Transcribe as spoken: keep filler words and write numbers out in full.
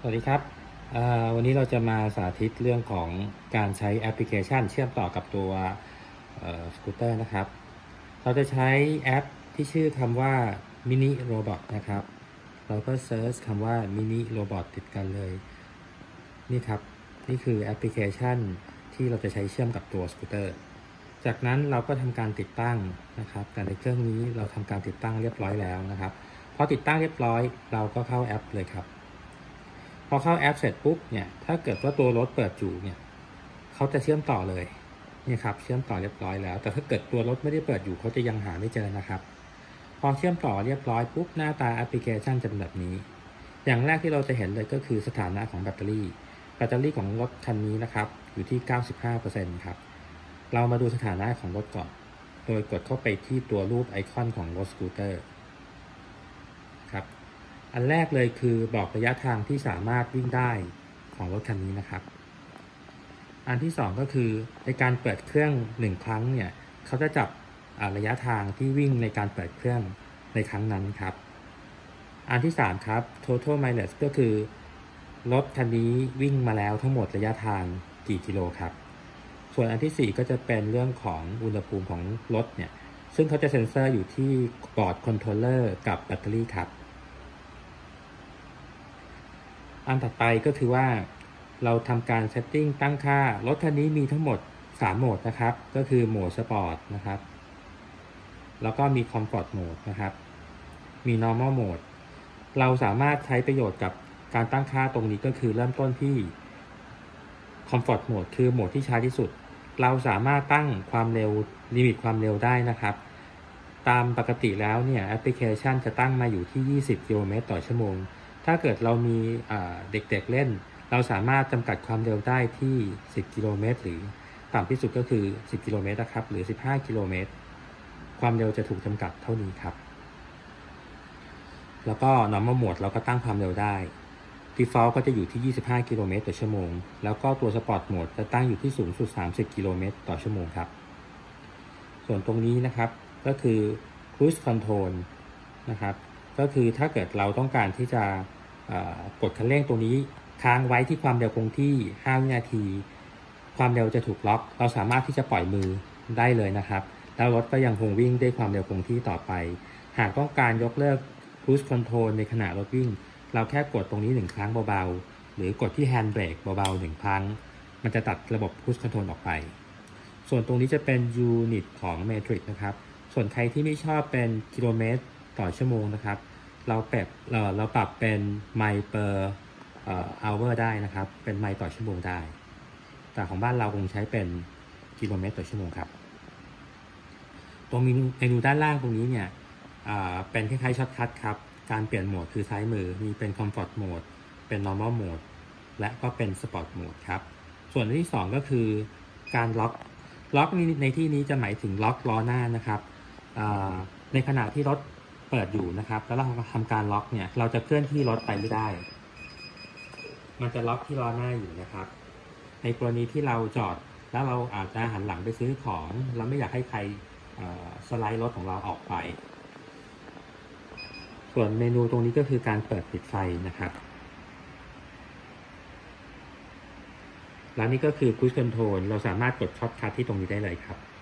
สวัสดีครับวันนี้เราจะมาสาธิตเรื่องของการใช้แอปพลิเคชันเชื่อมต่อกับตัวสกูตเตอร์นะครับเราจะใช้แอปที่ชื่อคำว่า Mini Robot นะครับเราก็เซิร์ชคำว่า Mini Robot ติดกันเลยนี่ครับนี่คือแอปพลิเคชันที่เราจะใช้เชื่อมกับตัวสกูตเตอร์จากนั้นเราก็ทำการติดตั้งนะครับแต่ในเครื่องนี้เราทำการติดตั้งเรียบร้อยแล้วนะครับพอติดตั้งเรียบร้อยเราก็เข้าแอปเลยครับพอเข้าแอปเสร็จปุ๊บเนี่ยถ้าเกิดว่าตัวรถเปิดอยู่เนี่ยเขาจะเชื่อมต่อเลยนี่ครับเชื่อมต่อเรียบร้อยแล้วแต่ถ้าเกิดตัวรถไม่ได้เปิดอยู่เขาจะยังหาไม่เจอนะครับพอเชื่อมต่อเรียบร้อยปุ๊บหน้าตาแอปพลิเคชันจะเป็นแบบนี้อย่างแรกที่เราจะเห็นเลยก็คือสถานะของแบตเตอรี่แบตเตอรี่ของรถคันนี้นะครับอยู่ที่ เก้าสิบห้าเปอร์เซ็นต์ ครับเรามาดูสถานะของรถก่อนโดยกดเข้าไปที่ตัวรูปไอคอนของรถสกูตเตอร์ครับอันแรกเลยคือบอกระยะทางที่สามารถวิ่งได้ของรถคันนี้นะครับอันที่สองก็คือในการเปิดเครื่องหนึ่งครั้งเนี่ยเขาจะจับระยะทางที่วิ่งในการเปิดเครื่องในครั้งนั้นครับอันที่สามครับ total mileage ก็คือรถคันนี้วิ่งมาแล้วทั้งหมดระยะทางกี่กิโลครับส่วนอันที่สี่ก็จะเป็นเรื่องของอุณหภูมิของรถเนี่ยซึ่งเขาจะเซ็นเซอร์อยู่ที่บอร์ดคอนโทรลเลอร์กับแบตเตอรี่ครับอันถัดไปก็คือว่าเราทำการเซตติ้งตั้งค่ารถคันนี้มีทั้งหมดสามโหมดนะครับก็คือโหมดสปอร์ตนะครับแล้วก็มีคอมฟอร์ตโหมดนะครับมี normal mode เราสามารถใช้ประโยชน์กับการตั้งค่าตรงนี้ก็คือเริ่มต้นที่ comfort mode คือโหมดที่ช้าที่สุดเราสามารถตั้งความเร็วลิมิตความเร็วได้นะครับตามปกติแล้วเนี่ยแอปพลิเคชันจะตั้งมาอยู่ที่ยี่สิบกิโลเมตรต่อชั่วโมงถ้าเกิดเรามีเด็กๆเล่นเราสามารถจำกัดความเร็วได้ที่สิบกิโลเมตรหรือต่ำที่สุดก็คือสิบกิโลเมตรนะครับหรือสิบห้ากิโลเมตรความเร็วจะถูกจำกัดเท่านี้ครับแล้วก็ normal mode เราก็ตั้งความเร็วได้ default ก็จะอยู่ที่ยี่สิบห้ากิโลเมตรต่อชั่วโมงแล้วก็ตัว sport mode จะตั้งอยู่ที่สูงสุดสามสิบกิโลเมตรต่อชั่วโมงครับส่วนตรงนี้นะครับก็คือ cruise control นะครับก็คือถ้าเกิดเราต้องการที่จะกดคันเร่งตรงนี้ค้างไว้ที่ความเร็วคงที่ห้าวินาทีความเร็วจะถูกล็อกเราสามารถที่จะปล่อยมือได้เลยนะครับแล้วรถก็ยังคงวิ่งด้วยความเร็วคงที่ต่อไปหากต้องการยกเลิก cruise control ในขณะรถวิ่งเราแค่กดตรงนี้หนึ่งครั้งเบาๆหรือกดที่ hand brake เบาๆหนึ่งครั้งมันจะตัดระบบ cruise control ออกไปส่วนตรงนี้จะเป็นยูนิตของ Matrix นะครับส่วนใครที่ไม่ชอบเป็นกิโลเมตรต่อชั่วโมงนะครับเราปรับเราปรับเป็นไมล์ per hour ได้นะครับเป็นไมล์ต่อชั่วโมงได้แต่ของบ้านเราคงใช้เป็นกิโลเมตรต่อชั่วโมงครับตรงเมนูด้านล่างตรงนี้เนี่ยเป็นคล้ายๆช็อตคัทครับการเปลี่ยนโหมดคือซ้ายมือมีเป็น comfort mode เป็น normal mode และก็เป็น sport mode ครับส่วนที่สองก็คือการล็อกล็อกในที่นี้จะหมายถึงล็อกล้อหน้านะครับในขณะที่รถเปิดอยู่นะครับแล้วเราทำการล็อกเนี่ยเราจะเคลื่อนที่รถไปไม่ได้มันจะล็อกที่ล้อหน้าอยู่นะครับในกรณีที่เราจอดแล้วเราอาจจะหันหลังไปซื้อของเราไม่อยากให้ใครสไลด์รถของเราออกไปส่วนเมนูตรงนี้ก็คือการเปิดปิดไฟนะครับแล้วนี่ก็คือ Cruise Control เราสามารถกดช็อตคัทที่ตรงนี้ได้เลยครับ